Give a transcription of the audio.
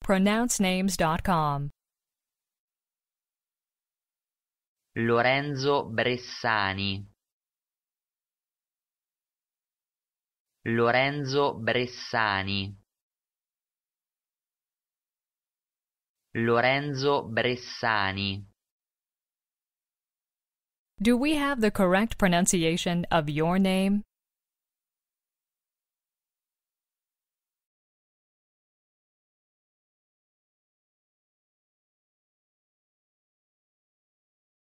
pronouncenames.com. Lorenzo Bressani. Lorenzo Bressani. Lorenzo Bressani. Do we have the correct pronunciation of your name?